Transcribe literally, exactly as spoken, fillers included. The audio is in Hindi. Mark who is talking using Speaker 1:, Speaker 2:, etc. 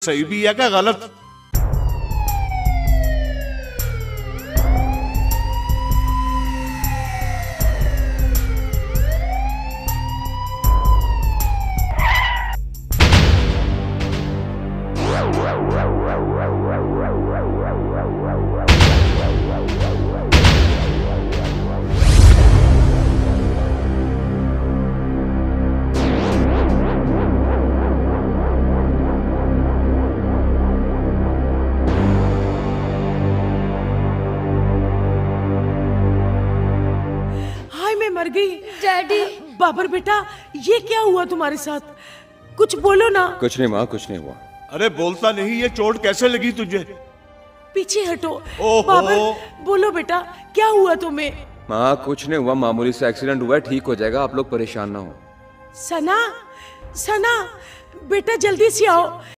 Speaker 1: सही भी है क्या गलत?
Speaker 2: मर गई।
Speaker 3: डैडी।
Speaker 2: बाबर बेटा, ये क्या हुआ तुम्हारे साथ? कुछ बोलो ना।
Speaker 4: कुछ नहीं माँ, कुछ नहीं हुआ।
Speaker 1: अरे बोलता नहीं, ये चोट कैसे लगी तुझे?
Speaker 2: पीछे हटो।
Speaker 1: ओहो।
Speaker 2: बाबर बोलो बेटा, क्या हुआ तुम्हें?
Speaker 4: माँ कुछ नहीं हुआ, मामूली सा एक्सीडेंट हुआ है, ठीक हो जाएगा, आप लोग परेशान ना हो।
Speaker 2: सना, सना बेटा जल्दी से आओ।